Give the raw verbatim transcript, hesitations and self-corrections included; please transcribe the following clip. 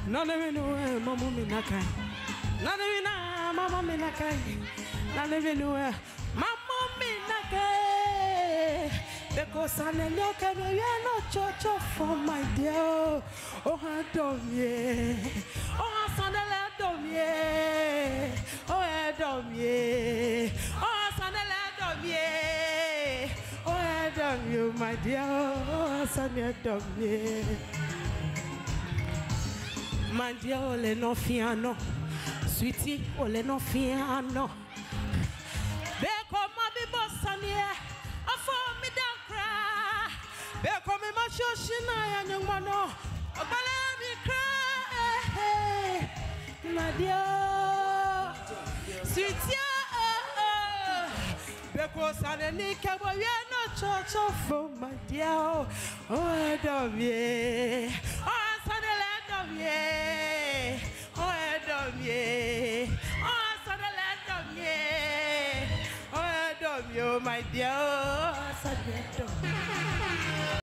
None of you know, Mamma Minaka. None of you know, Mamma Minaka. None of you know, Mamma Minaka. Because I look at me, you're not church for my dear. Oh, I don't, yeah. Oh, I son of don't, yeah. Oh, I don't, yeah. Oh, son of don't, yeah. Oh, I don't, you, my dear. Oh, son of don't, yeah. My dear, ole no fiano, sweetie, ole no fiano. Beko mabi bosania, afo mi dankra. Beko mi mashoshina ya nyumano, obale mi cry. My dear, sweetie, beko saneni kabo we no church for my dear. Oh, I love you. Oh, sanele. Yeah, oh, I love you. Oh, son of land of you. Oh, I love you, my dear. Oh, son of